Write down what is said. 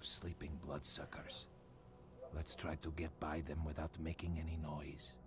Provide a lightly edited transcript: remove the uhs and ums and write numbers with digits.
sleeping bloodsuckers. Let's try to get by them without making any noise.